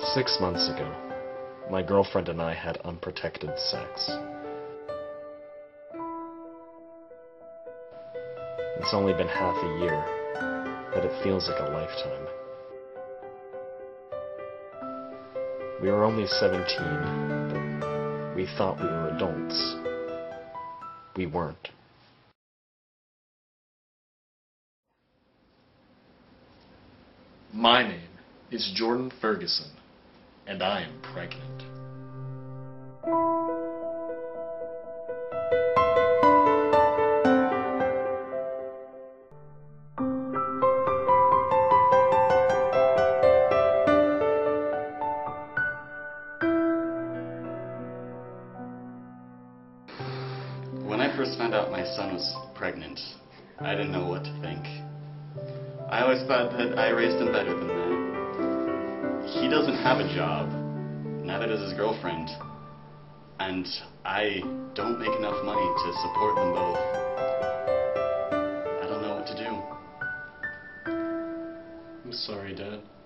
6 months ago, my girlfriend and I had unprotected sex. It's only been half a year, but it feels like a lifetime. We were only 17, but we thought we were adults. We weren't. My name is Jordan Ferguson, and I am pregnant. When I first found out my son was pregnant, I didn't know what to think. I always thought that I raised him better than that. He doesn't have a job, neither does his girlfriend, and I don't make enough money to support them both. I don't know what to do. I'm sorry, Dad.